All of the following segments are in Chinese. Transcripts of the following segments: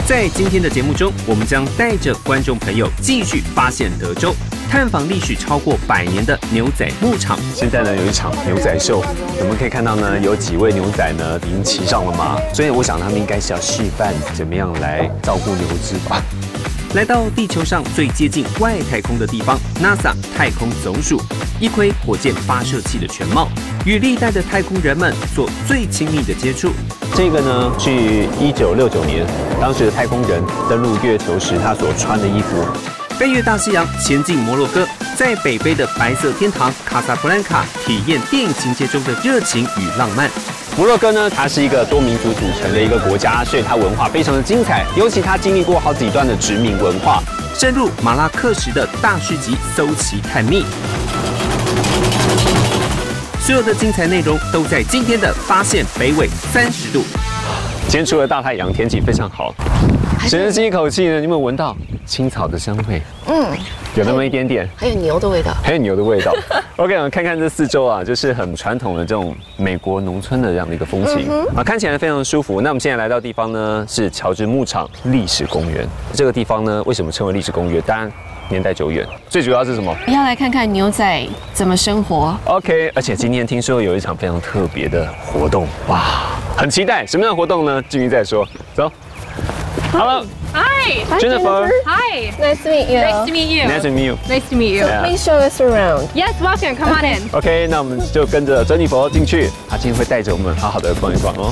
在今天的节目中，我们将带着观众朋友继续发现德州，探访历史超过100年的牛仔牧场。 现在呢有一场牛仔秀，我们可以看到呢有几位牛仔呢已经骑上了马，所以我想他们应该是要示范怎么样来照顾牛只吧。 来到地球上最接近外太空的地方 ，NASA 太空总署一窥火箭发射器的全貌，与历代的太空人们做最亲密的接触。 这个呢是1969年，当时的太空人登陆月球时他所穿的衣服。 飞越大西洋，前进摩洛哥，在北非的白色天堂卡萨布兰卡体验电影情节中的热情与浪漫。 摩洛哥呢，它是一个多民族组成的一个国家，所以它文化非常的精彩，尤其它经历过好几段的殖民文化。 深入马拉克什的大市集搜奇探秘，所有的精彩内容都在今天的发现北纬30度。 今天除了大太阳，天气非常好，深吸一口气呢，你有没有闻到青草的香味？有那么一点点， 还有牛的味道， 还有牛的味道。OK， 我们看看这四周啊，就是很传统的这种美国农村的这样的一个风情啊，看起来非常舒服。那我们现在来到地方呢，是乔治牧场历史公园。这个地方呢，为什么称为历史公园？当然年代久远，最主要是什么？ 要来看看牛仔怎么生活。 OK， 而且今天听说有一场非常特别的活动，哇，很期待。什么样的活动呢？进去再说。走。Hello. Hi. Jennifer. Hi. Nice to meet you. Nice to meet you. Nice to meet you. Nice to meet you. Yeah. Please show us around. Yes, welcome. Come on in. OK， 那我们就跟着珍妮佛进去，她今天会带着我们好好的逛一逛哦。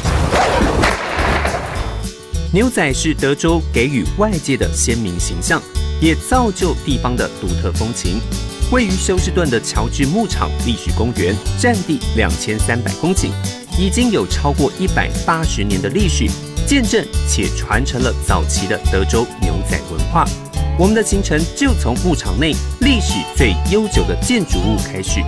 牛仔是德州给予外界的鲜明形象，也造就地方的独特风情。位于休斯顿的乔治牧场历史公园，占地2300公顷，已经有超过180年的历史，见证且传承了早期的德州牛仔文化。我们的行程就从牧场内历史最悠久的建筑物开始。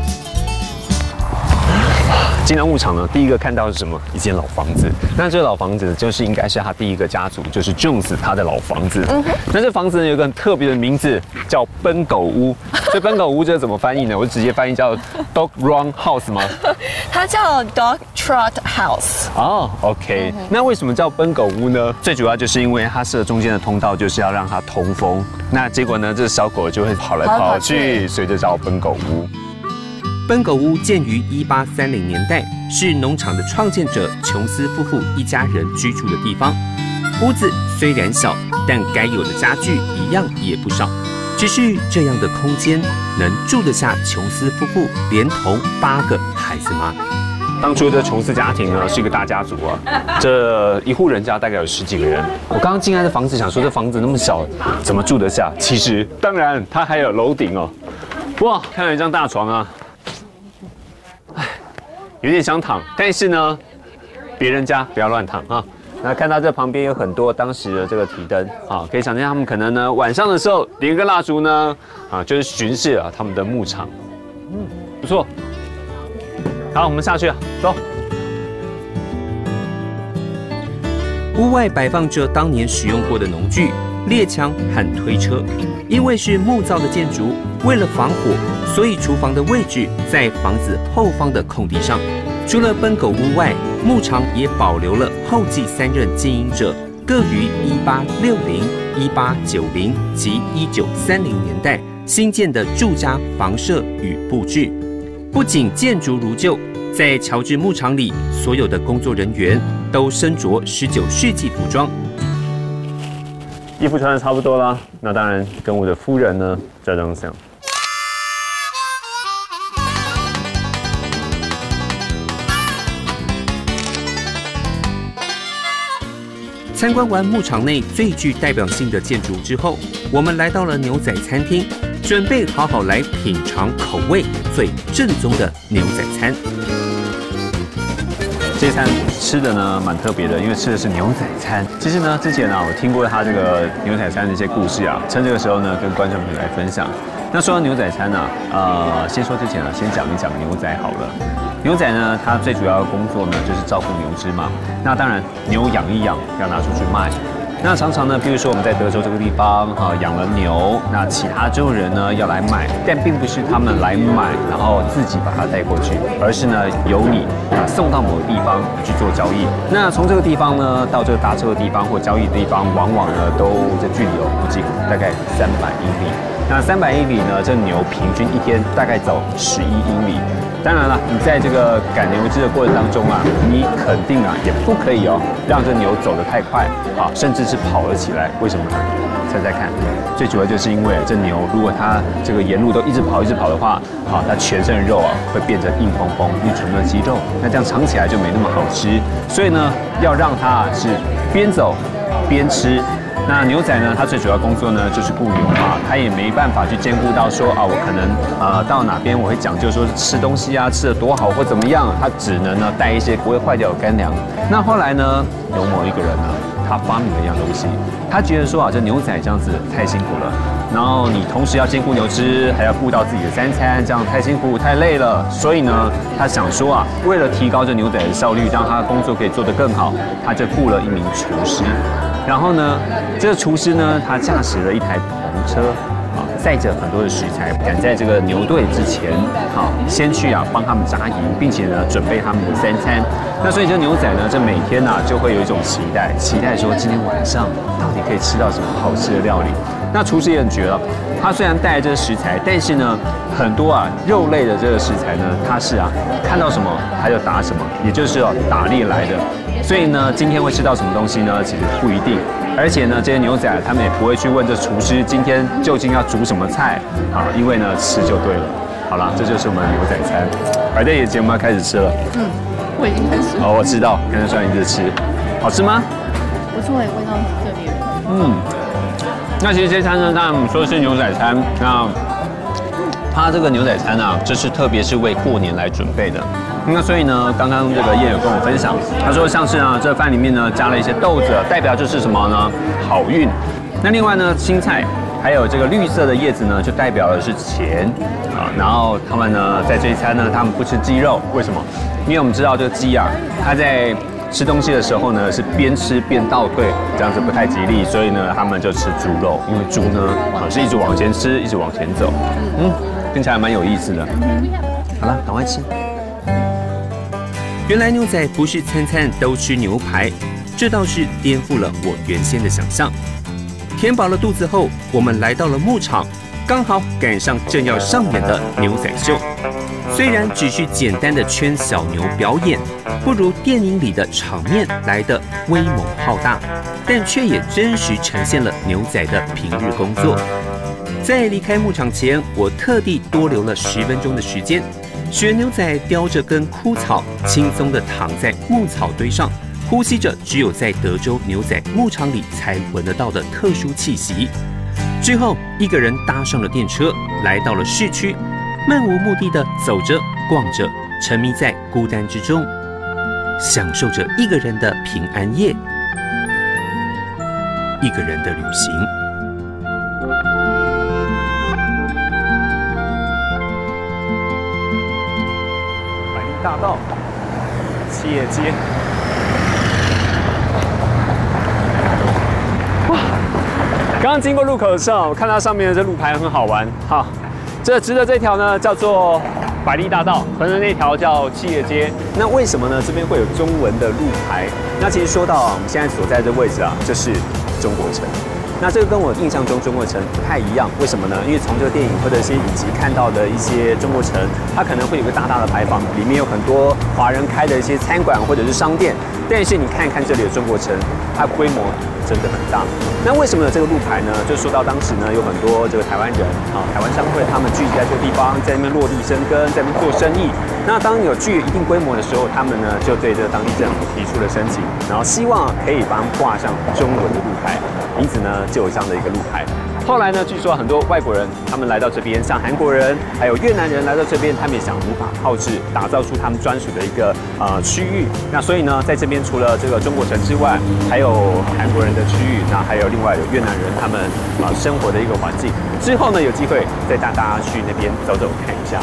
进到牧场呢，第一个看到是什么？一间老房子。那这个老房子就是应该是他第一个家族，就是 Jones 他的老房子。那这房子呢有一个很特别的名字，叫奔狗屋。这奔狗屋这怎么翻译呢？我直接翻译叫 Dog Run House 吗？ 它叫 Dog Trot House。 哦 ，OK。那为什么叫奔狗屋呢？最主要就是因为它设中间的通道就是要让它通风。那结果呢，这小狗就会跑来跑去，所以就叫奔狗屋。 奔狗屋建于1830年代，是农场的创建者琼斯夫妇一家人居住的地方。屋子虽然小，但该有的家具一样也不少。只是这样的空间能住得下琼斯夫妇连同8个孩子吗？ 当初这琼斯家庭呢是一个大家族啊，这一户人家大概有10几个人。我刚刚进来的房子，想说这房子那么小，怎么住得下？其实当然它还有楼顶哦。哇，看到一张大床啊。有点想躺，但是呢，别人家不要乱躺啊。那看到这旁边有很多当时的这个提灯啊，可以想象他们可能呢晚上的时候点一个蜡烛呢，就是巡视啊他们的牧场。不错。好，我们下去啊，走。 屋外摆放着当年使用过的农具、猎枪和推车。因为是木造的建筑，为了防火，所以厨房的位置在房子后方的空地上。除了奔狗屋外，牧场也保留了后继3任经营者各于1860、1890及1930年代新建的住家房舍与布置。不仅建筑如旧，在乔治牧场里，所有的工作人员都身着19世纪服装。 衣服穿的差不多啦，那当然跟我的夫人呢这张相。 参观完牧场内最具代表性的建筑之后，我们来到了牛仔餐厅，准备好好来品尝口味最正宗的牛仔餐。 这餐吃的呢蛮特别的，因为吃的是牛仔餐。其实呢，之前啊我听过他这个牛仔餐的一些故事啊，趁这个时候呢跟观众朋友来分享。那说到牛仔餐啊，先说之前啊，先讲一讲牛仔好了。牛仔呢，它最主要的工作呢就是照顾牛只嘛。那当然牛养一养，要拿出去卖。 那常常呢，比如说我们在德州这个地方养了牛，那其他州人呢要来买，但并不是他们来买，然后自己把它带过去，而是呢由你送到某个地方去做交易。那从这个地方呢到这个搭车的地方或交易的地方，往往呢都这距离不近，大概300英里。那300英里呢，这牛平均一天大概走11英里。当然了，你在这个赶牛只的过程当中啊，你肯定也不可以让这牛走得太快甚至是跑了起来。为什么呢？猜猜看，最主要就是因为这牛如果它这个沿路都一直跑的话，它全身的肉会变成硬蓬蓬、硬纯的肌肉，那这样尝起来就没那么好吃。所以呢，要让它是边走边吃。那牛仔呢，他最主要工作呢就是雇牛嘛，他也没办法去兼顾到说我可能到哪边我会讲究说吃东西吃得多好或怎么样，他只能呢带一些不会坏掉的干粮。那后来呢，有某一个人呢，他发明了一样东西，他觉得说这牛仔这样子太辛苦了，然后你同时要兼顾牛只，还要顾到自己的3餐，这样太辛苦太累了。所以呢，他想说为了提高这牛仔的效率，让他的工作可以做得更好，他就雇了一名厨师。然后呢，这个厨师呢，他驾驶了一台篷车，载着很多的食材，赶在这个牛队之前，先去帮他们扎营，并且呢，准备他们的3餐。那所以这牛仔呢，这每天就会有一种期待说今天晚上到底可以吃到什么好吃的料理。那厨师也很绝了，他虽然带着这个食材，但是呢，很多肉类的这个食材呢，他是看到什么他就打什么，也就是打猎来的。所以呢，今天会吃到什么东西呢？其实不一定。而且呢，这些牛仔他们也不会去问这厨师今天究竟要煮什么菜因为呢吃就对了。好了，这就是我们的牛仔餐。而这节目要开始吃了。 我已经开始。 我知道，看得出来你在吃，好吃吗？ 不错，味道特别。 那其实这餐呢，当然我们说是牛仔餐，那它这个牛仔餐就是特别是为过年来准备的。那所以呢，刚刚这个燕有跟我分享，他说像是这饭里面呢加了一些豆子，代表就是什么呢？好运。那另外呢，青菜还有这个绿色的叶子呢，就代表的是钱然后他们呢在这一餐呢，他们不吃鸡肉，为什么？因为我们知道这个鸡它在吃东西的时候呢是边吃边倒退，这样子不太吉利，所以呢他们就吃猪肉，因为猪呢是一直往前吃，一直往前走。听起来蛮有意思的。好了，赶快吃。 原来牛仔不是餐餐都吃牛排，这倒是颠覆了我原先的想象。填饱了肚子后，我们来到了牧场，刚好赶上正要上演的牛仔秀。虽然只是简单的圈小牛表演，不如电影里的场面来得威猛浩大，但却也真实呈现了牛仔的平日工作。在离开牧场前，我特地多留了10分钟的时间，学牛仔叼着根枯草，轻松地躺在牧草堆上，呼吸着只有在德州牛仔牧场里才闻得到的特殊气息。之后，一个人搭上了电车，来到了市区，漫无目的地走着、逛着，沉迷在孤单之中，享受着一个人的平安夜，一个人的旅行。 大道，企业街。哇！刚刚经过路口的时候，我看到上面的这路牌很好玩。这直的这条呢叫做百利大道，横的那条叫企业街。那为什么呢？这边会有中文的路牌？那其实说到我们现在所在的位置就是中国城。那这个跟我印象中中国城不太一样，为什么呢？因为从这个电影或者一些影集看到的一些中国城，它可能会有个大大的牌坊，里面有很多华人开的一些餐馆或者是商店。但是你看看这里的中国城，它规模真的很大。那为什么有这个路牌呢？就说到当时呢，有很多这个台湾人台湾商会他们聚集在这个地方，在那边落地生根，在那边做生意。那当有具有一定规模的时候，他们呢就对这个当地政府提出了申请，然后希望可以帮他们挂上中文的路牌。因此呢，就有这样的一个路牌。后来呢，据说很多外国人他们来到这边，像韩国人还有越南人来到这边，他们也想无法炮制，打造出他们专属的一个区域。那所以呢，在这边除了这个中国城之外，还有韩国人的区域，那还有另外有越南人他们生活的一个环境。之后呢，有机会再带大家去那边走走看一下。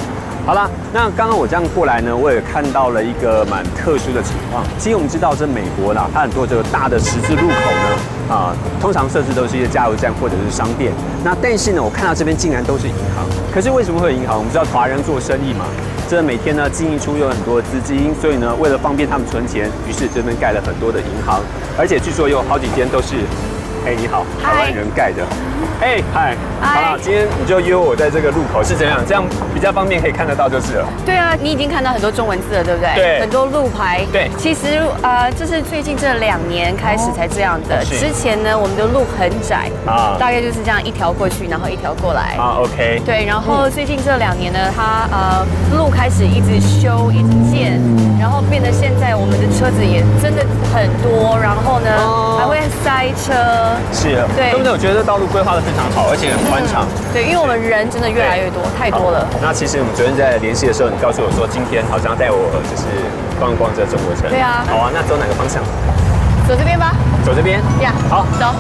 好了，那刚刚我这样过来呢，我也看到了一个蛮特殊的情况。其实我们知道，这美国啦，它很多这个大的十字路口呢，通常设置都是一些加油站或者是商店。那但是呢，我看到这边竟然都是银行。可是为什么会有银行？我们知道华人做生意嘛，这每天呢进进出有很多的资金，所以呢为了方便他们存钱，于是这边盖了很多的银行，而且据说有好几间都是。嘿，你好，台湾人盖的。嘿，嗨，好了，今天你就约我在这个路口是怎样？这样比较方便，可以看得到就是了。 对啊，你已经看到很多中文字了，对不对？ 对， 很多路牌。 对， 其实这是最近这2年开始才这样的。之前呢，我们的路很窄啊，大概就是这样一条过去，然后一条过来。啊 ，OK。 对，然后最近这2年呢，它路开始一直修，一直建，然后变得现在我们的车子也真的很多，然后呢还会塞车。 是，对，对不对？我觉得道路规划的非常好，而且很宽敞。 对，因为我们人真的越来越多，太多了。 那其实我们昨天在联系的时候，你告诉我说今天好像带我就是逛一逛这中国城。 对啊。 好啊，那走哪个方向？ 走这边吧。 走这边。 呀， 好， 走。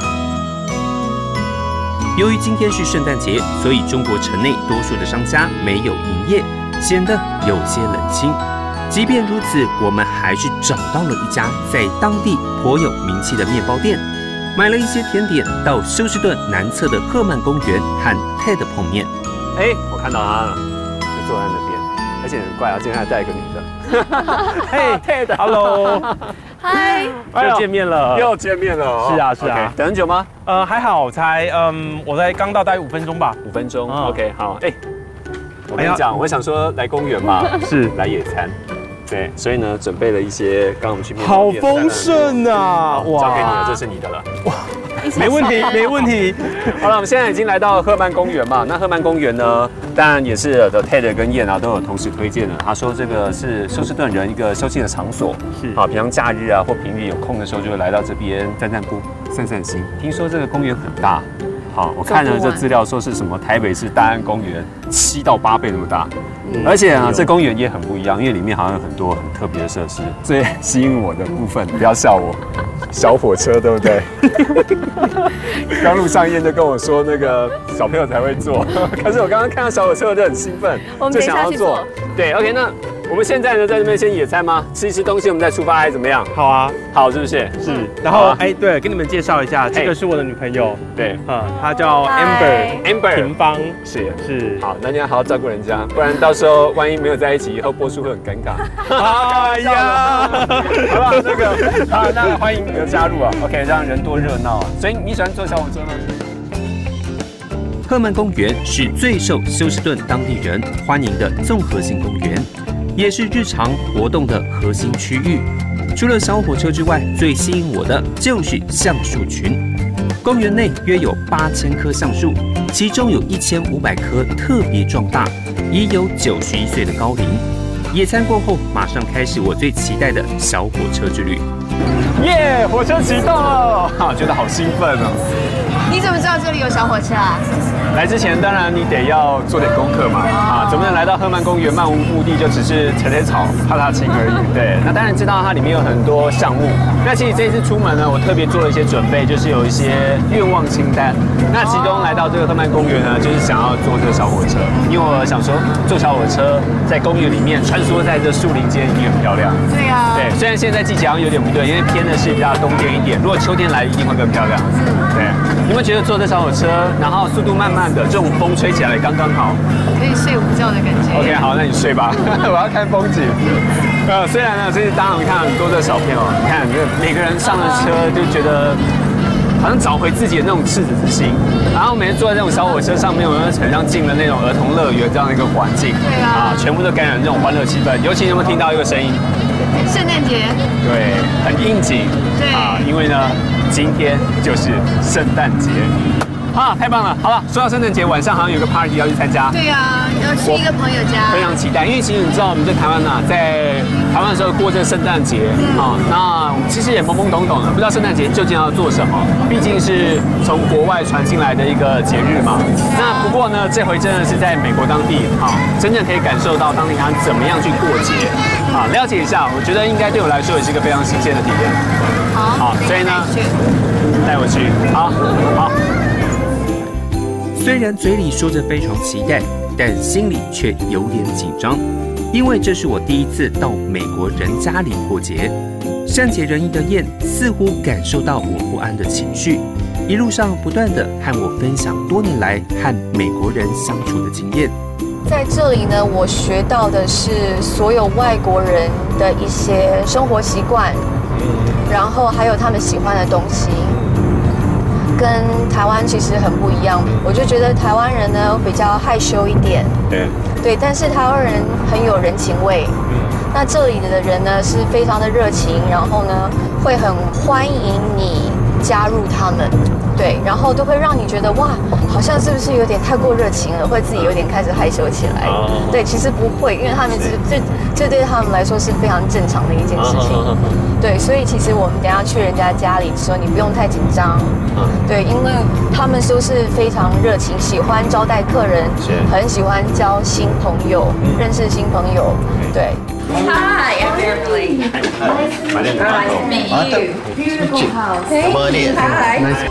由于今天是圣诞节，所以中国城内多数的商家没有营业，显得有些冷清。即便如此，我们还是找到了一家在当地颇有名气的面包店，买了一些甜点，到休斯顿南侧的赫曼公园和 Ted 碰面。 哎，我看到他了，就坐在那边，而且很怪啊，今天还带一个女的。嘿 ，Ted，Hello， 嗨， 又见面了， 又见面了。 是啊，是啊。 等很久吗？ 还好，我才刚到，大概5分钟吧。 5分钟 ，OK， 好。哎，我跟你讲，我想说来公园嘛， 是来野餐。对，所以呢，准备了一些，刚刚我们去面包店，好丰盛啊！ 哇，交给你了，这是你的了。哇， 没问题，没问题。 好了，我们现在已经来到赫曼公园嘛。那赫曼公园呢，当然也是的 Ted 跟燕啊都有同时推荐的。他说这个是休斯顿人一个休憩的场所，是啊，平常假日啊或平日有空的时候就会来到这边散散步、散散心。听说这个公园很大。好，我看了这资料说是什么台北市大安公园7到8倍那么大，而且啊，这公园也很不一样，因为里面好像有很多很特别的设施。最吸引我的部分，不要笑我，小火车对不对？刚录上燕就跟我说那个小朋友才会坐，可是我刚刚看到小火车我就很兴奋，就想要坐。对 ，OK， 那我们现在呢在这边先野餐吗？吃一吃东西，我们再出发还是怎么样？ 好啊， 好，是不是？ 是。然后对，跟你们介绍一下，这个是我的女朋友。 对， 她叫 Amber 平芳。 是。好，那你要好好照顾人家，不然到时候万一没有在一起，以后播出会很尴尬。哎呀，好了，那个好，那欢迎你的加入啊。OK， 让人多热闹啊。所以你喜欢坐小火车吗？ 赫曼公园是最受休斯顿当地人欢迎的综合性公园，也是日常活动的核心区域。除了小火车之外，最吸引我的就是橡树群。公园内约有8000棵橡树，其中有1500棵特别壮大，已有91岁的高龄。野餐过后，马上开始我最期待的小火车之旅。 耶，火车启动了，觉得好兴奋哦！ 你怎么知道这里有小火车啊？ 来之前当然你得要做点功课嘛，怎么能来到赫曼公园漫无目的就只是踩踩草、踏踏青而已？对，那当然知道它里面有很多项目。那其实这一次出门呢，我特别做了一些准备，就是有一些愿望清单。那其中来到这个赫曼公园呢，就是想要坐这个小火车，因为我想说坐小火车在公园里面穿梭在这树林间一定很漂亮。 对啊。对， 虽然现在季节好像有点不对，因为偏的是比较冬天一点，如果秋天来一定会更漂亮。对，你们觉得坐这小火车，然后速度慢慢的，这种风吹起来刚刚好， 可以睡午觉的感觉。 OK， 好，那你睡吧，我要看风景。虽然呢，这是当然我们看很多的小朋友，你看每个人上了车就觉得好像找回自己的那种赤子之心，然后每次坐在这种小火车上面，我们很像进了那种儿童乐园这样的一个环境。 对啊， 全部都感染这种欢乐气氛。尤其你有没有听到一个声音？ 圣诞节。 对，很应景。 对因为呢，今天就是圣诞节。太棒了！好了，说到圣诞节，晚上好像有个 party 要去参加。 对啊，要去一个朋友家。 非常期待，因为其实你知道我们在台湾在台湾的时候过这圣诞节，那我们其实也懵懵懂懂的，不知道圣诞节究竟要做什么。毕竟是从国外传进来的一个节日嘛。那不过呢，这回真的是在美国当地真正可以感受到当地他怎么样去过节了解一下。我觉得应该对我来说也是一个非常新鲜的体验。好，所以呢，带我去。好。 虽然嘴里说着非常期待， 但心里却有点紧张，因为这是我第一次到美国人家里过节。善解人意的燕似乎感受到我不安的情绪，一路上不断地和我分享多年来和美国人相处的经验。 在这里呢，我学到的是所有外国人的一些生活习惯，然后还有他们喜欢的东西，跟台湾其实很不一样。我就觉得台湾人呢比较害羞一点，对，但是台湾人很有人情味。那这里的人呢是非常的热情，然后呢会很欢迎你加入他们，对，然后都会让你觉得哇，好像是不是有点太过热情了，会自己有点开始害羞起来。对，其实不会，因为他们这对他们来说是非常正常的一件事情。对，所以其实我们等一下去人家家里的时候，你不用太紧张。对，因为他们都是非常热情，喜欢招待客人，很喜欢交新朋友，认识新朋友。对。 Hi, I'm Beverly. Nice to meet you. Beautiful house. Thank you. Hi.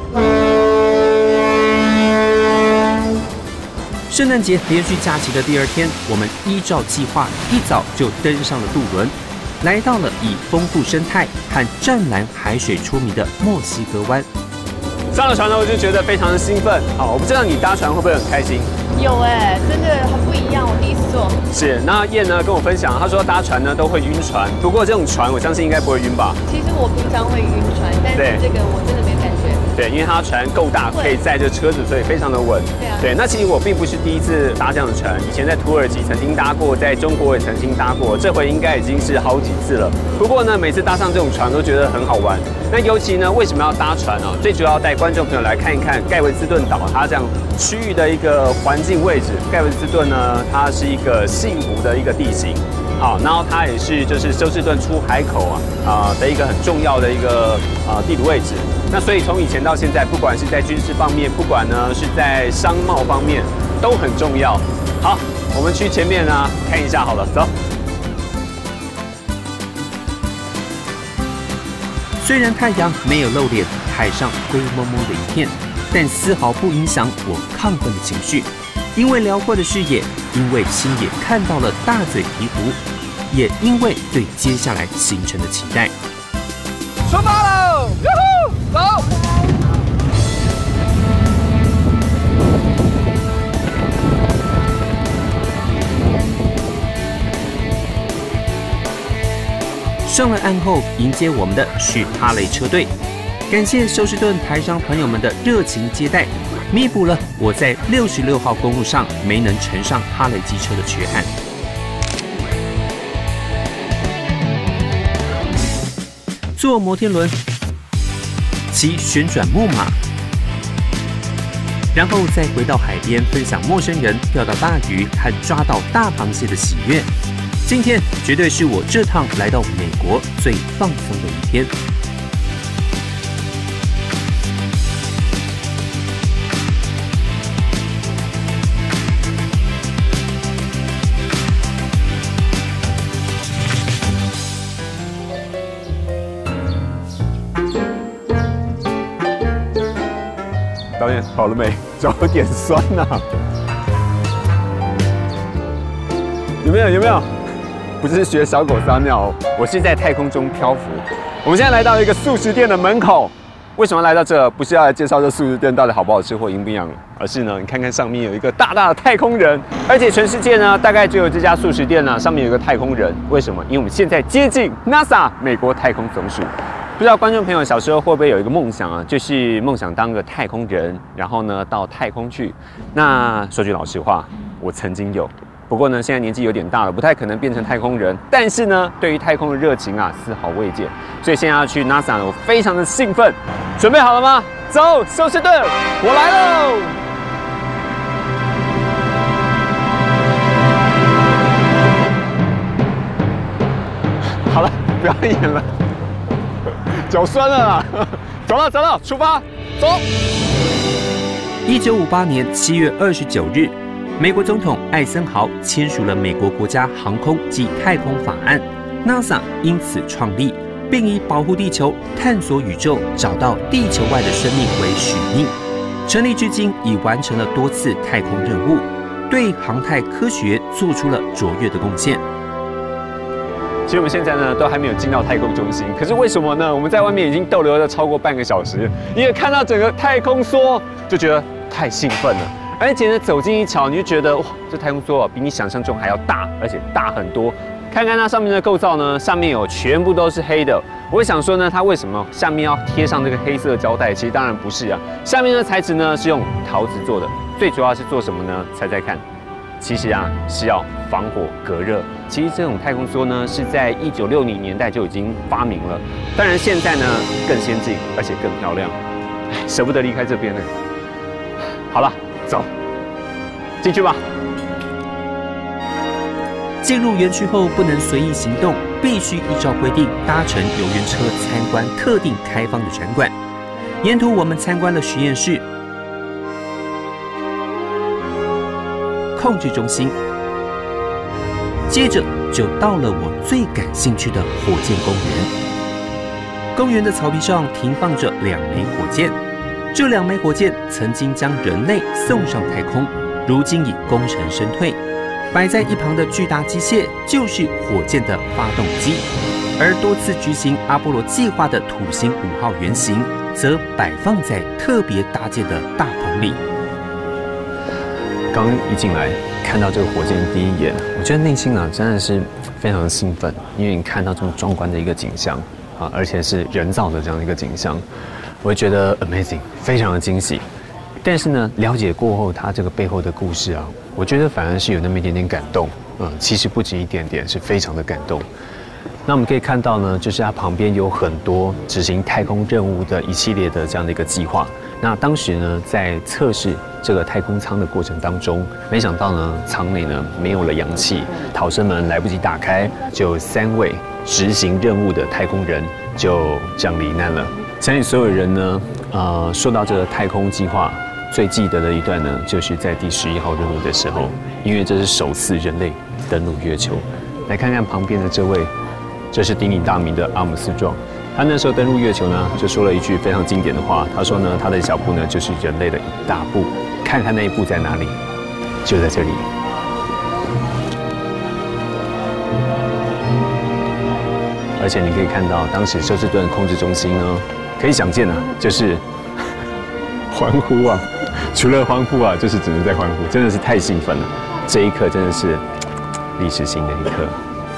圣诞节连续假期的第二天，我们依照计划一早就登上了渡轮，来到了以丰富生态和湛蓝海水出名的墨西哥湾。 上了船呢，我就觉得非常的兴奋。好，我不知道你搭船会不会很开心？ 有真的很不一样，我第一次坐。 是，那燕呢跟我分享，她说搭船呢都会晕船，不过这种船我相信应该不会晕吧？ 其实我平常会晕船，但是这个我真的没感觉。 对，因为它船够大，可以载着车子，所以非常的稳。 对啊。 对，那其实我并不是第一次搭这样的船，以前在土耳其曾经搭过，在中国也曾经搭过，这回应该已经是好几次了。不过呢，每次搭上这种船都觉得很好玩。那尤其呢，为什么要搭船呢？最主要带观众朋友来看一看盖维斯顿岛它这样区域的一个环境位置。盖维斯顿呢，它是一个西湖的一个地形。好，然后它也是就是休斯顿出海口的一个很重要的一个地理位置。那所以从以前到现在，不管是在军事方面，不管呢是在商贸方面，都很重要。好，我们去前面呢看一下好了，走。 虽然太阳没有露脸，海上灰蒙蒙的一片，但丝毫不影响我亢奋的情绪。因为辽阔的视野，因为亲眼看到了大嘴鹈鹕，也因为对接下来行程的期待。 出发喽！走！ 上了岸后，迎接我们的是哈雷车队。感谢休斯顿台商朋友们的热情接待，弥补了我在66号公路上没能乘上哈雷机车的缺憾。坐摩天轮，骑旋转木马，然后再回到海边分享陌生人钓到大鱼和抓到大螃蟹的喜悦。今天绝对是我这趟来到美国最放松的一天。 导演好了没？脚有点酸呐、有没有？不是学小狗撒尿，我是在太空中漂浮。我们现在来到一个素食店的门口，为什么来到这？不是要来介绍这素食店到底好不好吃或营不营养，而是呢，你看看上面有一个大大的太空人，而且全世界呢，大概只有这家素食店呢，上面有一个太空人。为什么？因为我们现在接近 NASA 美国太空总署。不知道观众朋友小时候会不会有一个梦想啊，就是梦想当个太空人，然后呢到太空去。那说句老实话，我曾经有，不过呢现在年纪有点大了，不太可能变成太空人。但是呢，对于太空的热情啊丝毫未减，所以现在要去 NASA 呢，我非常的兴奋。准备好了吗？走，休斯顿，我来喽！好了，不要演了。脚酸了啦，走了，出发，走。 1958年7月29日，美国总统艾森豪签署了美国国家航空及太空法案 ，NASA 因此创立，并以保护地球、探索宇宙、找到地球外的生命为使命。成立至今，已完成了多次太空任务。 对航太科学做出了卓越的贡献。 其实我们现在呢都还没有进到太空中心，可是为什么呢？我们在外面已经逗留了超过半个小时，因为看到整个太空梭就觉得太兴奋了，而且呢走近一瞧，你就觉得哇，这太空梭比你想象中还要大，而且大很多。看看它上面的构造呢，上面有全部都是黑的。我会想说呢，它为什么下面要贴上这个黑色胶带？其实当然不是啊，下面的材质呢是用陶瓷做的，最主要是做什么呢？猜猜看。其实啊是要防火隔热。其实这种太空梭呢是在1960年代就已经发明了，当然现在呢更先进，而且更漂亮。舍不得离开这边呢。好了，走，进去吧。 进入园区后不能随意行动，必须依照规定搭乘游园车参观特定开放的展馆。沿途我们参观了实验室、控制中心，接着就到了我最感兴趣的火箭公园。公园的草皮上停放着2枚火箭，这2枚火箭曾经将人类送上太空，如今已功成身退。摆在一旁的巨大机械就是火箭的发动机，而多次执行阿波罗计划的土星5号原型则摆放在特别搭建的大棚里。 刚一进来看到这个火箭第一眼，我觉得内心啊真的是非常的兴奋，因为你看到这么壮观的一个景象啊，而且是人造的这样一个景象，我会觉得 amazing， 非常的惊喜。但是呢，了解过后它这个背后的故事啊，我觉得反而是有那么一点点感动。其实不止一点点，是非常的感动。那我们可以看到呢，就是它旁边有很多执行太空任务的一系列的这样的一个计划。那当时呢，在测试这个太空舱的过程当中，没想到呢，舱内呢没有了氧气，逃生门来不及打开，就有3位执行任务的太空人就这样罹难了。相信所有人呢，说到这个太空计划，最记得的一段呢，就是在第11号任务的时候，因为这是首次人类登陆月球。来看看旁边的这位，这是鼎鼎大名的阿姆斯壮。他那时候登陆月球呢，就说了一句非常经典的话，他说呢，他的一小步呢，就是人类的一大步。看看那一步在哪里，就在这里。而且你可以看到，当时休斯顿控制中心呢，可以想见啊，就是欢呼啊，除了欢呼啊，就是只能在欢呼，真的是太兴奋了。这一刻真的是历史性的一刻。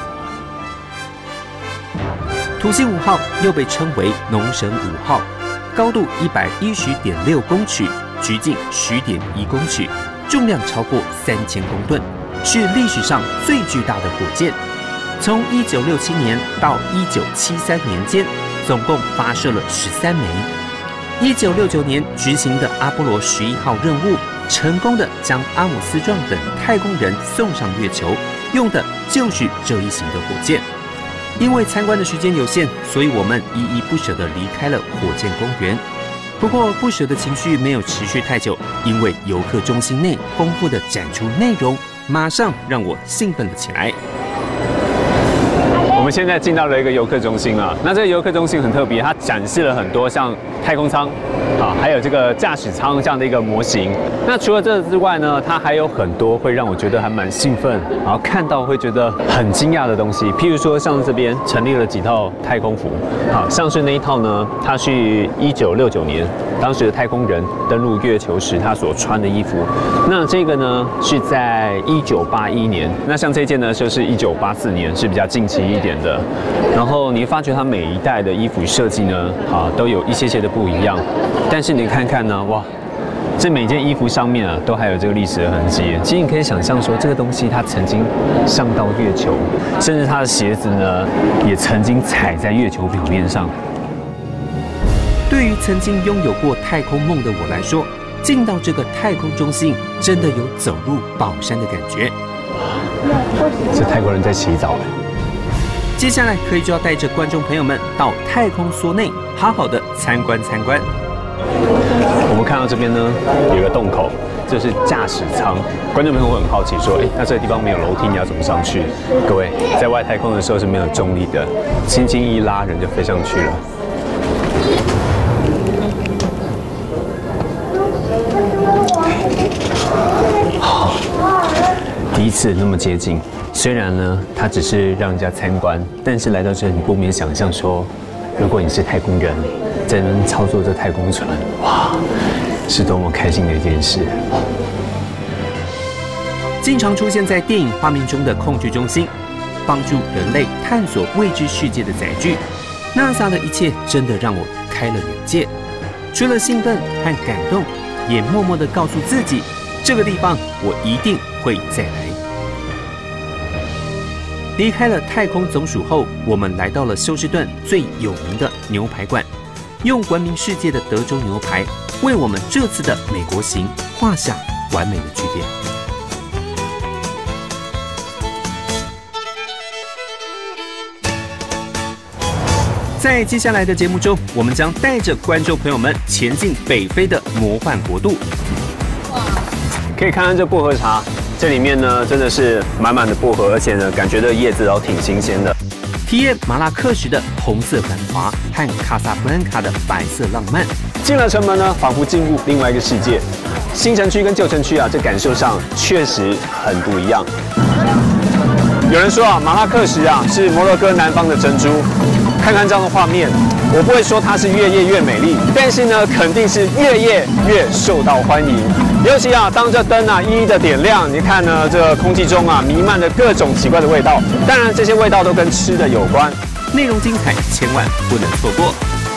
土星5号又被称为农神5号，高度110.6公尺，直径10.1公尺，重量超过3000公吨，是历史上最巨大的火箭。从1967年到1973年间，总共发射了13枚。1969年执行的阿波罗11号任务，成功的将阿姆斯壮等太空人送上月球，用的就是这一型的火箭。因为参观的时间有限，所以我们依依不舍地离开了火箭公园。不过不舍的情绪没有持续太久，因为游客中心内丰富的展出内容，马上让我兴奋了起来。 我们现在进到了一个游客中心了。那这个游客中心很特别，它展示了很多像太空舱啊，还有这个驾驶舱这样的一个模型。那除了这之外呢，它还有很多会让我觉得还蛮兴奋，然后看到会觉得很惊讶的东西。譬如说，像这边陈列了几套太空服，好，像是那一套呢，它是1969年当时的太空人登陆月球时他所穿的衣服。那这个呢是在1981年，那像这件呢就是1984年，是比较近期一点的。然后你会发觉它每一代的衣服设计呢，都有一些些的不一样。但是你看看呢，哇，这每件衣服上面啊都还有这个历史的痕迹。其实你可以想象说，这个东西它曾经上到月球，甚至它的鞋子呢也曾经踩在月球表面上。 对于曾经拥有过太空梦的我来说，进到这个太空中心，真的有走入宝山的感觉。 这泰国人在洗澡。 接下来可以就要带着观众朋友们到太空梭内，好好的参观参观。 我们看到这边呢有一个洞口，这是驾驶舱。观众朋友会很好奇说，那这个地方没有楼梯，你要怎么上去？各位，在外太空的时候是没有重力的，轻轻一拉，人就飞上去了。 彼此那么接近。虽然呢，它只是让人家参观，但是来到这里，你不免想象说，如果你是太空人，在那操作这太空船，哇，是多么开心的一件事。 经常出现在电影画面中的控制中心，帮助人类探索未知世界的载具。NASA 的一切真的让我开了眼界，除了兴奋和感动，也默默地告诉自己，这个地方我一定会再来。离开了太空总署后，我们来到了休斯顿最有名的牛排馆，用闻名世界的德州牛排为我们这次的美国行画下完美的句点。在接下来的节目中，我们将带着观众朋友们前进北非的魔幻国度。 可以看看这薄荷茶，这里面呢真的是满满的薄荷，而且呢感觉这叶子都挺新鲜的。 体验马拉克什的红色繁华和卡萨布兰卡的白色浪漫。 进了城门呢，仿佛进入另外一个世界。新城区跟旧城区啊，这感受上确实很不一样。有人说啊，马拉克什啊是摩洛哥南方的珍珠。看看这样的画面，我不会说它是越夜越美丽，但是呢，肯定是越夜越受到欢迎。尤其啊，当这灯啊一一的点亮，你看呢，这空气中啊弥漫着各种奇怪的味道。当然，这些味道都跟吃的有关。 内容精彩，千万不能错过。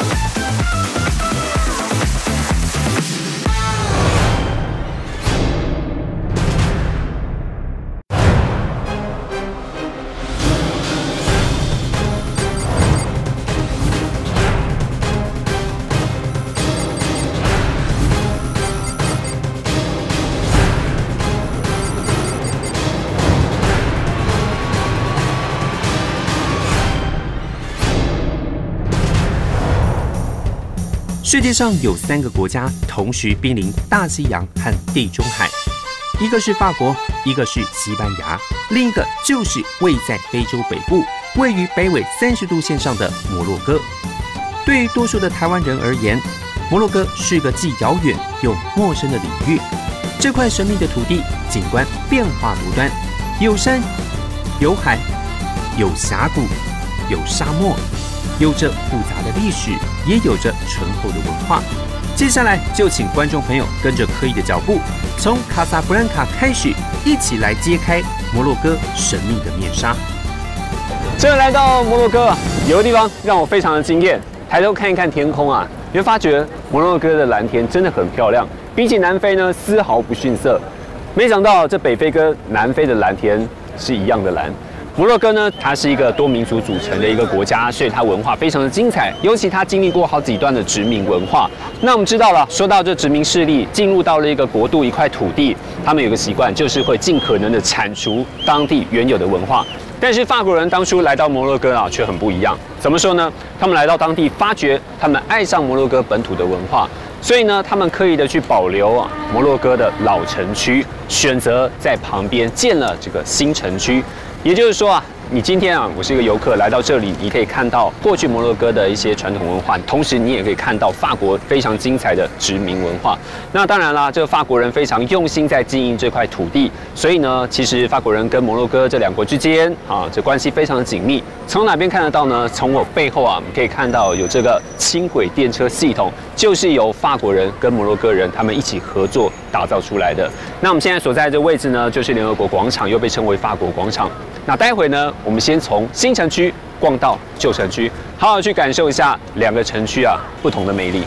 世界上有3个国家同时濒临大西洋和地中海，一个是法国，一个是西班牙，另一个就是位在非洲北部、位于北纬30度线上的摩洛哥。对于多数的台湾人而言，摩洛哥是个既遥远又陌生的领域。这块神秘的土地景观变化多端，有山，有海，有峡谷，有沙漠。有着复杂的历史，也有着醇厚的文化。接下来就请观众朋友跟着科伊的脚步，从卡萨布兰卡开始，一起来揭开摩洛哥神秘的面纱。 真的来到摩洛哥，有个地方让我非常的惊艳。抬头看一看天空啊，你会发觉摩洛哥的蓝天真的很漂亮，比起南非呢丝毫不逊色。没想到这北非跟南非的蓝天是一样的蓝。摩洛哥呢，它是一个多民族组成的一个国家，所以它文化非常的精彩，尤其它经历过好几段的殖民文化。那我们知道了，说到这殖民势力进入到了一个国度一块土地，他们有个习惯，就是会尽可能的铲除当地原有的文化。但是法国人当初来到摩洛哥啊，却很不一样。怎么说呢？他们来到当地，发觉他们爱上摩洛哥本土的文化，所以呢，他们刻意的去保留啊摩洛哥的老城区，选择在旁边建了这个新城区。也就是说啊，你今天啊，我是一个游客来到这里，你可以看到过去摩洛哥的一些传统文化，同时你也可以看到法国非常精彩的殖民文化。那当然啦，这个法国人非常用心在经营这块土地，所以呢，其实法国人跟摩洛哥这2国之间啊，这关系非常的紧密。从哪边看得到呢？从我背后啊，我们可以看到有这个轻轨电车系统，就是由法国人跟摩洛哥人他们一起合作打造出来的。那我们现在所在的这个位置呢，就是联合国广场，又被称为法国广场。那待会呢，我们先从新城区逛到旧城区，好好去感受一下2个城区啊不同的魅力。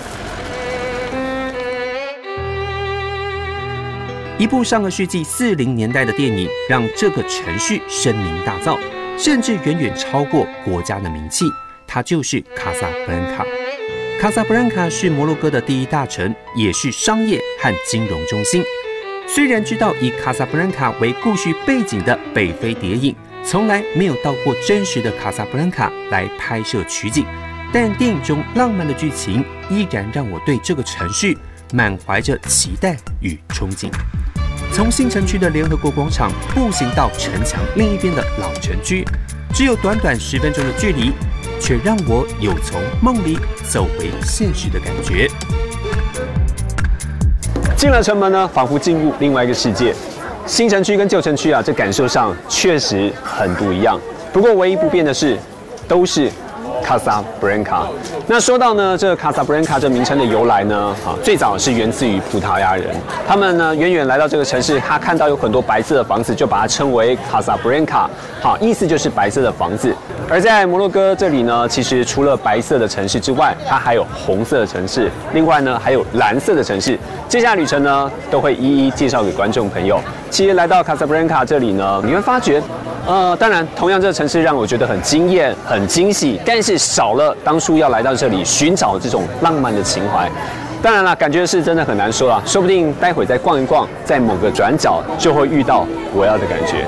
一部上个世纪40年代的电影，让这个城市声名大噪，甚至远远超过国家的名气。它就是卡萨布兰卡。卡萨布兰卡是摩洛哥的第1大城，也是商业和金融中心。虽然知道以卡萨布兰卡为故事背景的北非谍影从来没有到过真实的卡萨布兰卡来拍摄取景，但电影中浪漫的剧情依然让我对这个城市满怀着期待与憧憬。从新城区的联合国广场步行到城墙另一边的老城区，只有短短10分钟的距离，却让我有从梦里走回现实的感觉。 进了城门呢，仿佛进入另外一个世界。 新城区跟旧城区啊，这感受上确实很不一样。不过唯一不变的是，都是Casablanca。那说到呢，这Casablanca这名称的由来呢，最早是源自于葡萄牙人，他们呢远远来到这个城市，他看到有很多白色的房子，就把它称为Casablanca，意思就是白色的房子。而在摩洛哥这里呢，其实除了白色的城市之外，它还有红色的城市，另外呢还有蓝色的城市。接下来旅程呢，都会一一介绍给观众朋友。其实来到Casablanca这里呢，你会发觉。当然，同样这个城市让我觉得很惊艳、很惊喜，但是少了当初要来到这里寻找这种浪漫的情怀。当然了，感觉是真的很难说了，说不定待会再逛一逛，在某个转角就会遇到我要的感觉。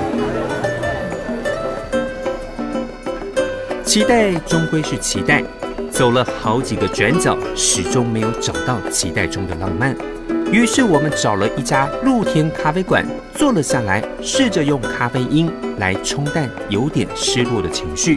期待终归是期待，走了好几个转角，始终没有找到期待中的浪漫。于是我们找了一家露天咖啡馆，坐了下来，试着用咖啡因来冲淡有点失落的情绪。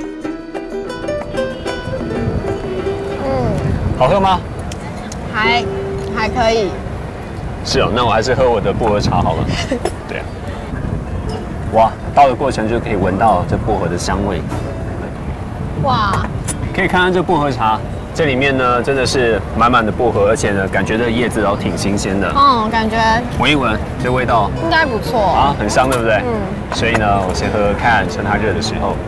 好喝吗？ 还可以。 是哦，那我还是喝我的薄荷茶好了。对啊。哇，倒的过程就可以闻到这薄荷的香味。 哇， 可以看看这薄荷茶。这里面呢，真的是满满的薄荷，而且呢，感觉这叶子都挺新鲜的。 感觉闻一闻，这味道应该不错啊，很香，对不对？所以呢，我先喝喝看，趁它热的时候。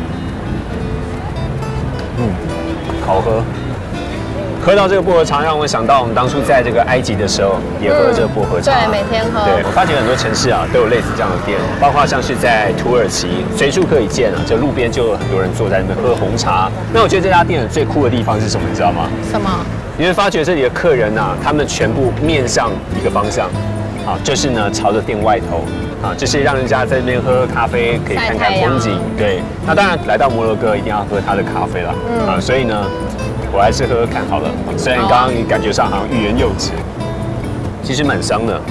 好喝。喝到这个薄荷茶，让我想到我们当初在这个埃及的时候，也喝这个薄荷茶。 对，每天喝。 对，我发觉很多城市啊，都有类似这样的店，包括像是在土耳其，随处可以见啊，这路边就有很多人坐在那边喝红茶。那我觉得这家店最酷的地方是什么？你知道吗？ 什么？ 你会发觉这里的客人啊，他们全部面向一个方向，就是呢朝着店外头。就是让人家在那边喝喝咖啡，可以看看风景。对，那当然来到摩洛哥一定要喝他的咖啡了。所以呢，我还是喝喝看好了。虽然刚刚你感觉上好像欲言又止，其实蛮香的。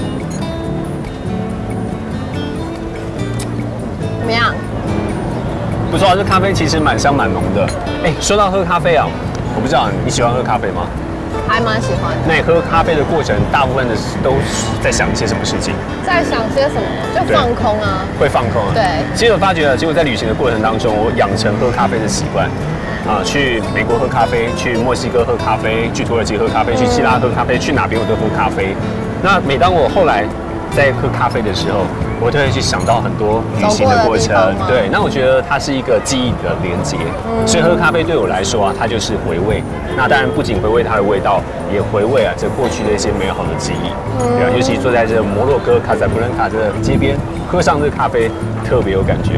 怎么样？ 不错，这咖啡其实蛮香蛮浓的。说到喝咖啡啊，我不知道你喜欢喝咖啡吗？ 还蛮喜欢的。 那你喝咖啡的过程，大部分的都在想些什么事情？ 在想些什么？就放空啊。 会放空啊。 对。 其实我发觉了，结果在旅行的过程当中，我养成喝咖啡的习惯。去美国喝咖啡，去墨西哥喝咖啡，去土耳其喝咖啡，去希腊喝咖啡，去哪边我都喝咖啡。那每当我后来在喝咖啡的时候，我都会去想到很多旅行的过程。对，那我觉得它是一个记忆的连接。所以喝咖啡对我来说啊，它就是回味。那当然不仅回味它的味道，也回味这过去的一些美好的记忆。对啊，尤其坐在这摩洛哥卡萨布兰卡这街边，喝上这咖啡，特别有感觉。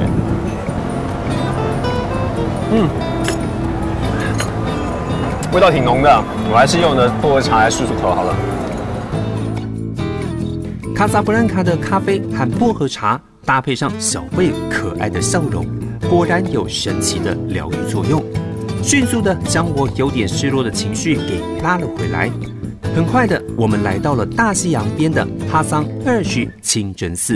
味道挺浓的，我还是用的薄荷茶来漱漱口好了。 卡萨布兰卡的咖啡和薄荷茶搭配上小贝可爱的笑容，果然有神奇的疗愈作用，迅速的将我有点失落的情绪给拉了回来。很快的，我们来到了大西洋边的哈桑2世清真寺。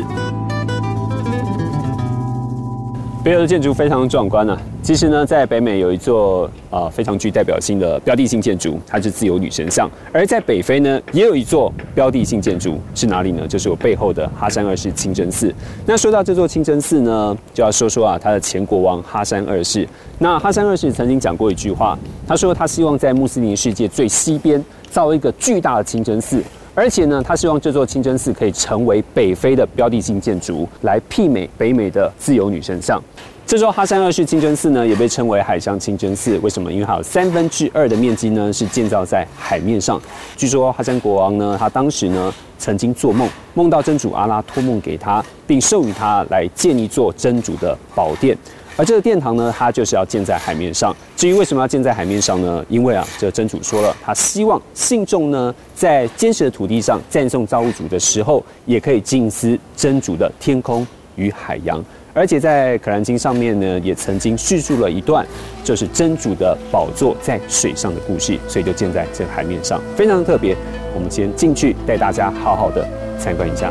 背后的建筑非常壮观啊！其实呢，在北美有一座非常具代表性的标的性建筑，它是自由女神像；而在北非呢，也有一座标的性建筑，是哪里呢？就是我背后的哈山2世清真寺。那说到这座清真寺呢，就要说说他的前国王哈山2世。那哈山2世曾经讲过一句话，他说他希望在穆斯林世界最西边造一个巨大的清真寺。而且呢，他希望这座清真寺可以成为北非的标的性建筑，来媲美北美的自由女神像。这座哈山2世清真寺呢，也被称为海上清真寺。为什么？因为它有2/3的面积呢是建造在海面上。据说哈山国王呢，他当时呢曾经做梦，梦到真主阿拉托梦给他，并授予他来建一座真主的宝殿。而这个殿堂呢，它就是要建在海面上。至于为什么要建在海面上呢？因为这真主说了，他希望信众呢，在坚实的土地上赞颂造物主的时候，也可以静思真主的天空与海洋。而且在《可兰经》上面呢，也曾经叙述了一段，就是真主的宝座在水上的故事，所以就建在这个海面上，非常特别。我们先进去，带大家好好的参观一下。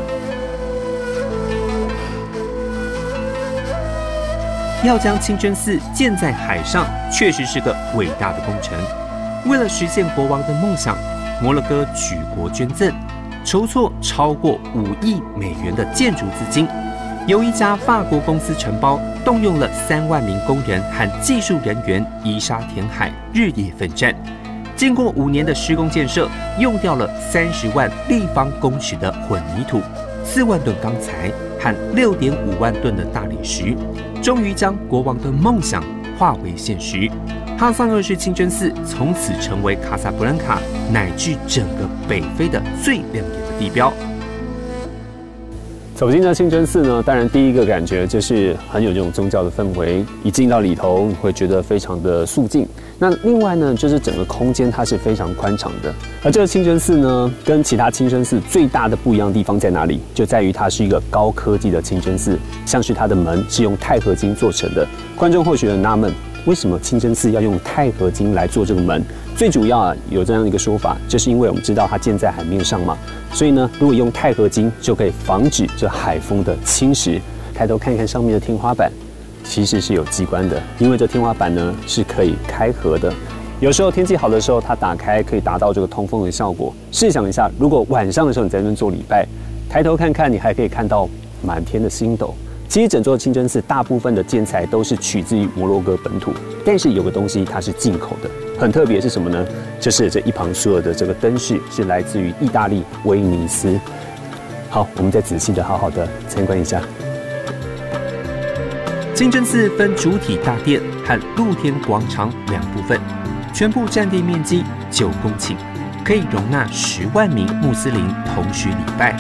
要将清真寺建在海上，确实是个伟大的工程。为了实现国王的梦想，摩洛哥举国捐赠， 筹措超过5亿美元的建筑资金，由一家法国公司承包，动用了3万名工人和技术人员移沙填海，日夜奋战。经过5年的施工建设，用掉了30万立方公尺的混凝土、4万吨钢材和6.5万吨的大理石，终于将国王的梦想化为现实。哈桑2世清真寺从此成为卡萨布兰卡乃至整个北非的最亮眼的地标。 走进这清真寺呢，当然第一个感觉就是很有这种宗教的氛围，一进到里头，你会觉得非常的肃静。那另外呢，就是整个空间它是非常宽敞的。而这个清真寺呢，跟其他清真寺最大的不一样的地方在哪里？就在于它是一个高科技的清真寺，像是它的门是用钛合金做成的。观众或许很纳闷，为什么清真寺要用钛合金来做这个门？最主要有这样的一个说法，就是因为我们知道它建在海面上嘛，所以呢，如果用钛合金就可以防止这海风的侵蚀。抬头看一看上面的天花板，其实是有机关的，因为这天花板呢是可以开合的。有时候天气好的时候，它打开可以达到这个通风的效果。试想一下，如果晚上的时候你在那边做礼拜，抬头看看，你还可以看到满天的星斗。其实整座清真寺大部分的建材都是取自于摩洛哥本土，但是有个东西它是进口的，很特别是什么呢？就是这一旁所有的这个灯饰是来自于意大利威尼斯。好，我们再仔细的好好的参观一下。 清真寺分主体大殿和露天广场2部分，全部占地面积9公顷，可以容纳10万名穆斯林同时礼拜。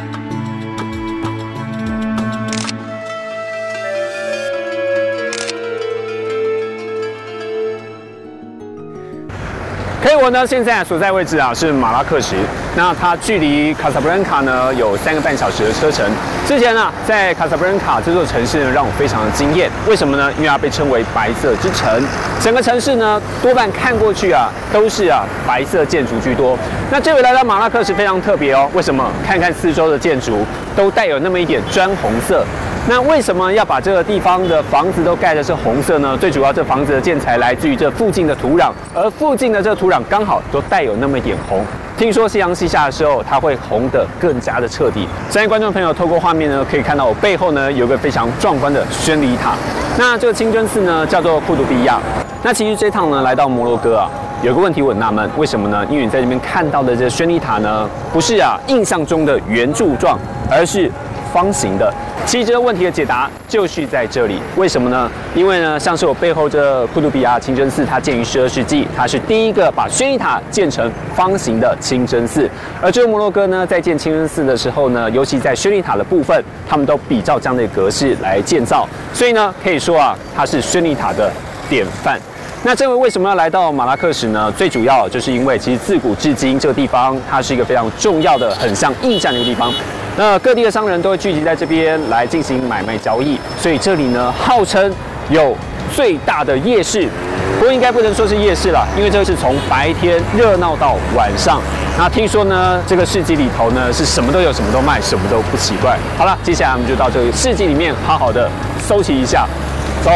可以，我呢现在所在位置啊是马拉克什，那它距离卡萨布兰卡呢有3个半小时的车程。之前呢，在卡萨布兰卡这座城市呢让我非常的惊艳，为什么呢？因为它被称为白色之城，整个城市呢多半看过去啊都是白色建筑居多。那这回来到马拉克什非常特别哦，为什么？看看四周的建筑都带有那么一点砖红色。那为什么要把这个地方的房子都盖的是红色呢？最主要，这房子的建材来自于这附近的土壤，而附近的这个土壤刚好都带有那么一点红。听说夕阳西下的时候，它会红得更加的彻底。相信观众朋友透过画面呢，可以看到我背后呢有个非常壮观的宣礼塔。那这个清真寺呢叫做库杜比亚。那其实这趟呢来到摩洛哥啊，有个问题我很纳闷，为什么呢？因为你在这边看到的这宣礼塔呢，不是印象中的圆柱状，而是方形的。其实这个问题的解答就是在这里，为什么呢？因为呢，像是我背后这库杜比亚清真寺，它建于12世纪，它是第一个把宣礼塔建成方形的清真寺。而这个摩洛哥呢，在建清真寺的时候呢，尤其在宣礼塔的部分，他们都比照这样的格式来建造，所以呢，可以说它是宣礼塔的典范。那这位为什么要来到马拉克什呢？最主要就是因为其实自古至今这个地方它是一个非常重要的、很像驿站的一个地方。那各地的商人都会聚集在这边来进行买卖交易，所以这里呢号称有最大的夜市。不过应该不能说是夜市了，因为这是从白天热闹到晚上。那听说呢，这个市集里头呢是什么都有，什么都卖，什么都不奇怪。好了，接下来我们就到这个市集里面好好的搜集一下，走。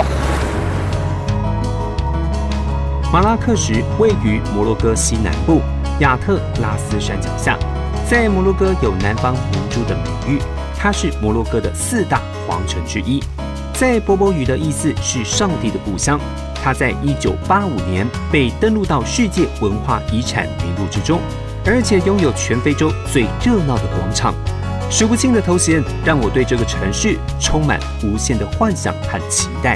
马拉克什位于摩洛哥西南部亚特拉斯山脚下，在摩洛哥有南方明珠的美誉，它是摩洛哥的4大皇城之一。在波波语的意思是上帝的故乡。它在1985年被登录到世界文化遗产名录之中，而且拥有全非洲最热闹的广场。数不清的头衔让我对这个城市充满无限的幻想和期待。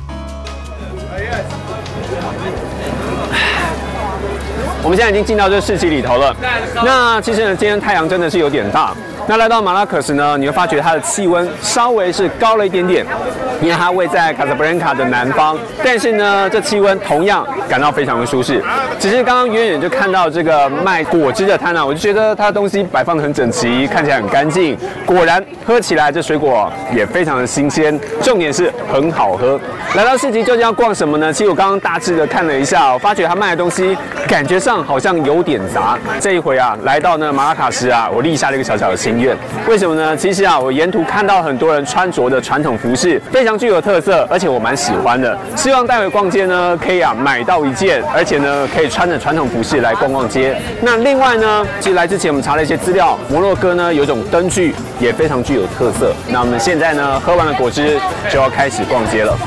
我们现在已经进到这市集里头了。那其实呢，今天太阳真的是有点大。那来到马拉克什呢，你会发觉它的气温稍微是高了一点点，因为它位在卡萨布兰卡的南方，但是呢，这气温同样感到非常的舒适。只是刚刚远远就看到这个卖果汁的摊啊，我就觉得它的东西摆放得很整齐，看起来很干净。果然喝起来这水果也非常的新鲜，重点是很好喝。来到市集究竟要逛什么呢？其实我刚刚大致的看了一下，我发觉它卖的东西感觉上好像有点杂。这一回啊，来到呢马拉喀什啊，我立下了一个小小的心偏远。为什么呢？其实啊，我沿途看到很多人穿着的传统服饰，非常具有特色，而且我蛮喜欢的。希望待会逛街呢，可以买到一件，而且呢，可以穿着传统服饰来逛街。那另外呢，其实来之前我们查了一些资料，摩洛哥呢有一种灯具也非常具有特色。那我们现在呢，喝完了果汁就要开始逛街了。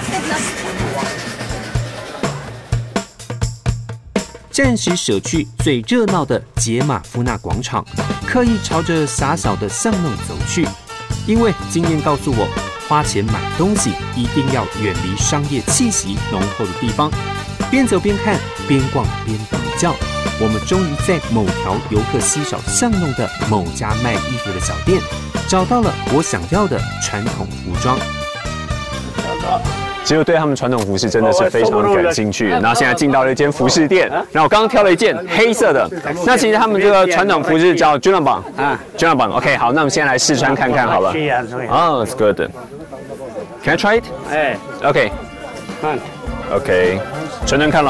暂时舍去最热闹的杰马夫纳广场，刻意朝着狭小的巷弄走去，因为经验告诉我，花钱买东西一定要远离商业气息浓厚的地方。边走边看，边逛边比较，我们终于在某条游客稀少巷弄的某家卖衣服的小店，找到了我想要的传统服装。 其实我对他们传统服饰真的是非常感兴趣。然后现在进到了一间服饰店，然后我刚刚挑了一件黑色的。那其实他们这个传统服饰叫 Julabang 啊 ，Julabang。OK， 好，那我们现在来试穿看看好了。哦 ，it's good. Can I try it? 哎 ，OK， 看 ，OK， 纯看了。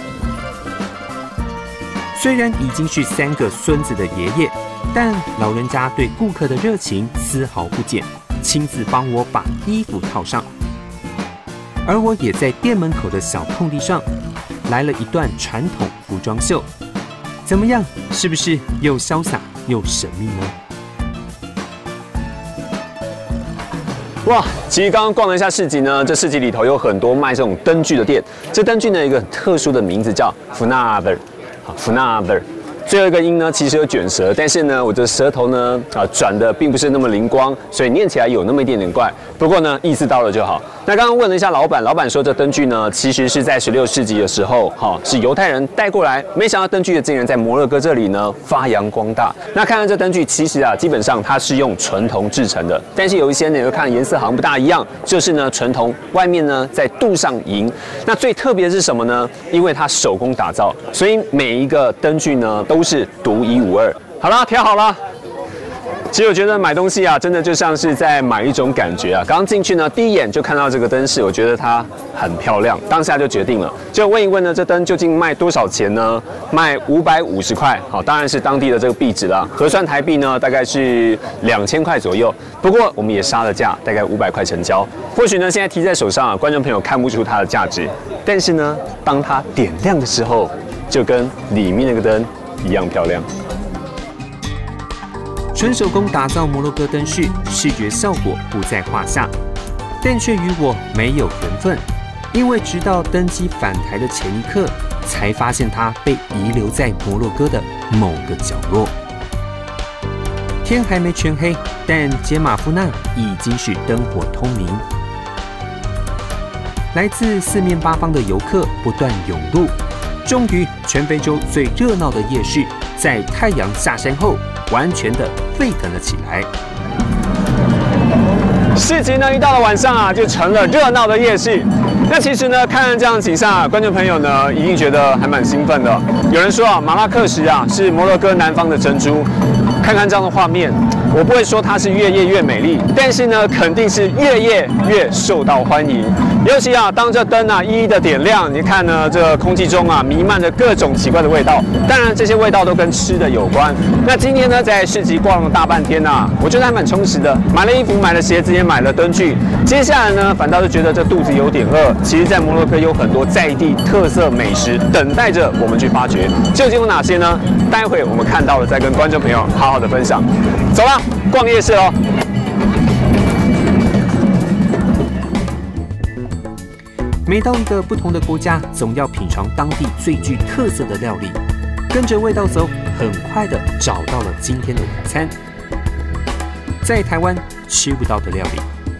虽然已经是3个孙子的爷爷，但老人家对顾客的热情丝毫不减，亲自帮我把衣服套上。而我也在店门口的小空地上来了一段传统服装秀，怎么样？是不是又潇洒又神秘呢？ 哇，其实刚刚逛了一下市集呢，这市集里头有很多卖这种灯具的店。这灯具呢，有一个很特殊的名字叫 Funaver， 好 Funaver。最后一个音呢，其实有卷舌，但是呢，我的舌头呢转的并不是那么灵光，所以念起来有那么一点点怪。不过呢，意思到了就好。那刚刚问了一下老板，老板说这灯具呢，其实是在16世纪的时候，是犹太人带过来，没想到灯具竟然在摩洛哥这里呢发扬光大。那看看这灯具，其实啊，基本上它是用纯铜制成的，但是有一些呢，看颜色好像不大一样，就是呢纯铜外面呢再镀上银。那最特别的是什么呢？因为它手工打造，所以每一个灯具呢都是独一无二。好了，调好了。其实我觉得买东西啊，真的就像是在买一种感觉啊。刚刚进去呢，第一眼就看到这个灯饰，我觉得它很漂亮，当下就决定了。就问一问呢，这灯究竟卖多少钱呢？卖550块，好，当然是当地的这个币值啦。核算台币呢，大概是2000块左右。不过我们也杀了价，大概500块成交。或许呢，现在提在手上啊，观众朋友看不出它的价值，但是呢，当它点亮的时候，就跟里面那个灯一样漂亮。 纯手工打造摩洛哥灯饰，视觉效果不在话下，但却与我没有缘分，因为直到登机返台的前一刻，才发现它被遗留在摩洛哥的某个角落。天还没全黑，但杰马夫纳已经是灯火通明。来自四面八方的游客不断涌入，终于，全非洲最热闹的夜市，在太阳下山后，完全的沸腾了起来。 市集呢，一到了晚上啊，就成了热闹的夜市。那其实呢，看这样的景象啊，观众朋友呢，一定觉得还蛮兴奋的。有人说啊，马拉克什啊，是摩洛哥南方的珍珠。看看这样的画面，我不会说它是越夜越美丽，但是呢，肯定是越夜越受到欢迎。尤其啊，当这灯啊一一的点亮，你看呢，这个空气中啊弥漫着各种奇怪的味道。当然，这些味道都跟吃的有关。那今天呢，在市集逛了大半天啊，我觉得还蛮充实的，买了衣服，买了鞋子，也买了灯具。接下来呢，反倒是觉得这肚子有点饿。其实，在摩洛哥有很多在地特色美食等待着我们去发掘，究竟有哪些呢？待会我们看到了，再跟观众朋友好好的分享。走了，逛夜市喽。 每到一个不同的国家，总要品尝当地最具特色的料理。跟着味道走，很快的找到了今天的晚餐，在台湾吃不到的料理。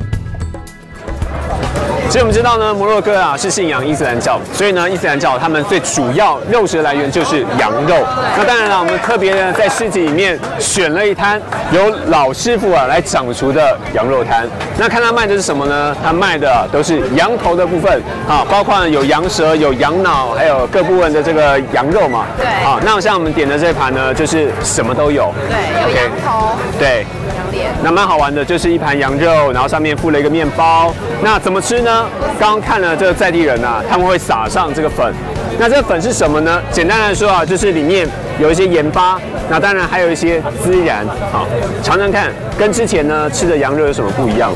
其实我们知道呢，摩洛哥啊是信仰伊斯兰教，所以呢，伊斯兰教他们最主要肉食的来源就是羊肉。那当然了，我们特别呢在市集里面选了一摊由老师傅啊来掌厨的羊肉摊。那看他卖的是什么呢？他卖的都是羊头的部分啊，包括有羊舌、有羊脑，还有各部分的这个羊肉嘛。 对。 啊，那像我们点的这盘呢，就是什么都有。 对，有羊头。 对。 点。 那蛮好玩的，就是一盘羊肉，然后上面附了一个面包。那怎么吃呢？刚刚看了这个在地人啊，他们会撒上这个粉。那这个粉是什么呢？简单来说啊，就是里面有一些盐巴，那当然还有一些孜然。好，尝尝看，跟之前呢吃的羊肉有什么不一样？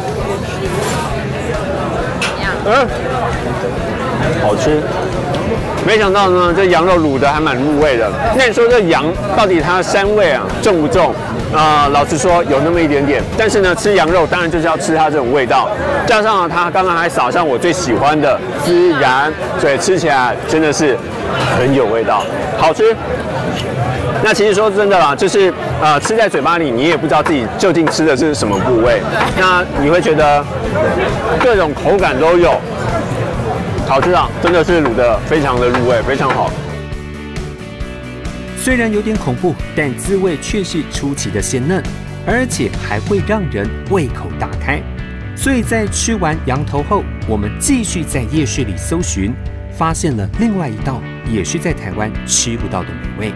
好吃。没想到呢，这羊肉卤的还蛮入味的。那你说这羊到底它膻味啊重不重？老实说有那么一点点。但是呢，吃羊肉当然就是要吃它这种味道，加上它刚刚还撒上我最喜欢的孜然，所以吃起来真的是很有味道，好吃。那其实说真的啦，就是吃在嘴巴里，你也不知道自己究竟吃的是什么部位。那你会觉得各种口感都有。好吃啊，真的是卤的非常的入味，非常好。 虽然有点恐怖，但滋味却是出奇的鲜嫩，而且还会让人胃口大开。所以在吃完羊头后，我们继续在夜市里搜寻，发现了另外一道也是在台湾吃不到的美味。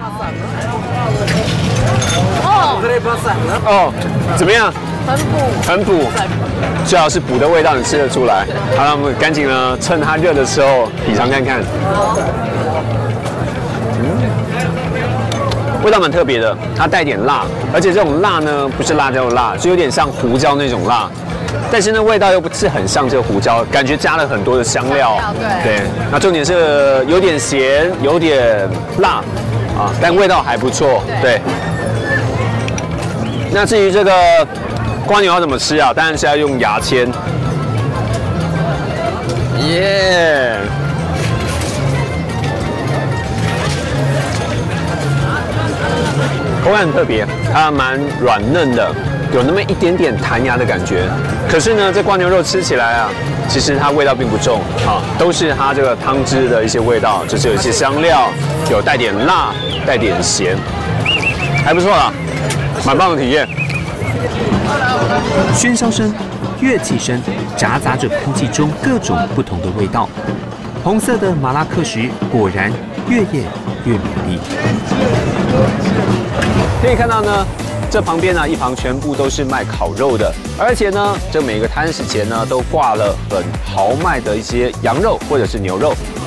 哦，怎么样？ 很补， 很补，最好是补的味道你吃得出来。好了，我们赶紧呢，趁它热的时候品尝看看。味道蛮特别的，它带点辣，而且这种辣呢不是辣椒的辣，是有点像胡椒那种辣。但是呢，味道又不是很像这个胡椒，感觉加了很多的香料。对，那重点是有点咸，有点辣啊，但味道还不错。对。那至于这个蝸牛要怎么吃啊？当然是要用牙签。耶！口感很特别，它蛮软嫩的，有那么一点点弹牙的感觉。可是呢，这蝸牛肉吃起来啊，其实它味道并不重啊，都是它这个汤汁的一些味道，就是有一些香料，有带点辣，带点咸，还不错啦，蛮棒的体验。 喧嚣声、乐器声夹杂着空气中各种不同的味道。红色的马拉克什果然越夜越美丽。 可以看到呢，这旁边呢一旁全部都是卖烤肉的，而且呢，这每个摊食前呢都挂了很豪迈的一些羊肉或者是牛肉。